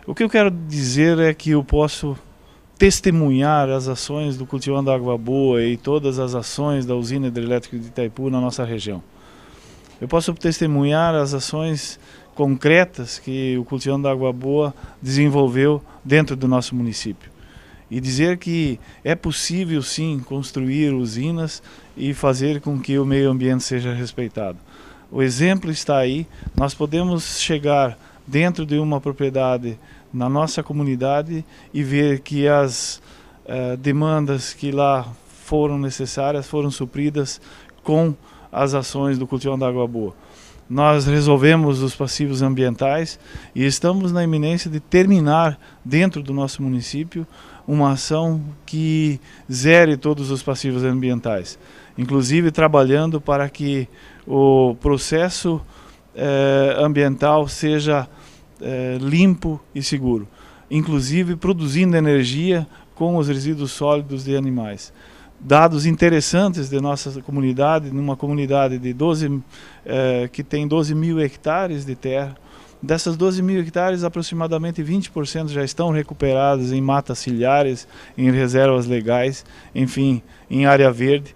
O que eu quero dizer é que eu posso testemunhar as ações do Cultivando Água Boa e todas as ações da usina hidrelétrica de Itaipu na nossa região. Eu posso testemunhar as ações concretas que o Cultivando Água Boa desenvolveu dentro do nosso município. E dizer que é possível sim construir usinas e fazer com que o meio ambiente seja respeitado. O exemplo está aí, nós podemos chegar dentro de uma propriedade na nossa comunidade e ver que as demandas que lá foram necessárias foram supridas com as ações do Cultivando Água Boa. Nós resolvemos os passivos ambientais e estamos na iminência de terminar dentro do nosso município uma ação que zere todos os passivos ambientais, inclusive trabalhando para que o processo ambiental seja limpo e seguro, inclusive produzindo energia com os resíduos sólidos de animais. Dados interessantes de nossa comunidade, numa comunidade de que tem 12 mil hectares de terra. Dessas 12 mil hectares, aproximadamente 20% já estão recuperados em matas ciliares, em reservas legais, enfim, em área verde.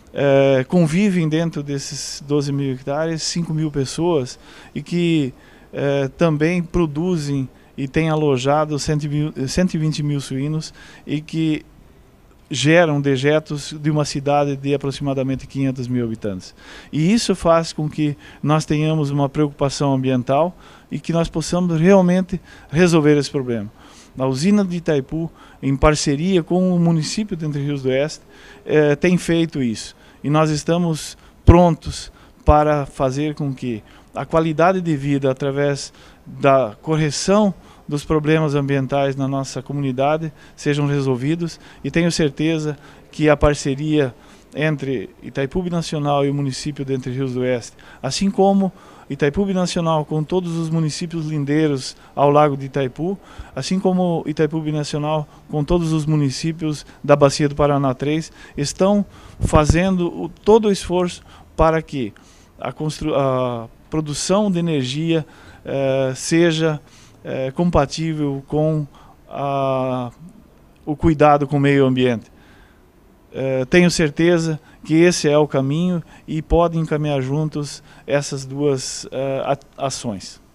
Convivem dentro desses 12 mil hectares 5 mil pessoas e que também produzem e têm alojado 120 mil suínos e que geram dejetos de uma cidade de aproximadamente 500 mil habitantes. E isso faz com que nós tenhamos uma preocupação ambiental e que nós possamos realmente resolver esse problema. A usina de Itaipu, em parceria com o município de Entre Rios do Oeste, tem feito isso. E nós estamos prontos para fazer com que a qualidade de vida, através da correção dos problemas ambientais na nossa comunidade, sejam resolvidos, e tenho certeza que a parceria entre Itaipu Nacional e o município de Entre Rios do Oeste, assim como Itaipu Nacional com todos os municípios lindeiros ao lago de Itaipu, assim como Itaipu Nacional com todos os municípios da Bacia do Paraná 3, estão fazendo todo o esforço para que a produção de energia seja compatível com o cuidado com o meio ambiente. Tenho certeza que esse é o caminho e podem encaminhar juntos essas duas ações.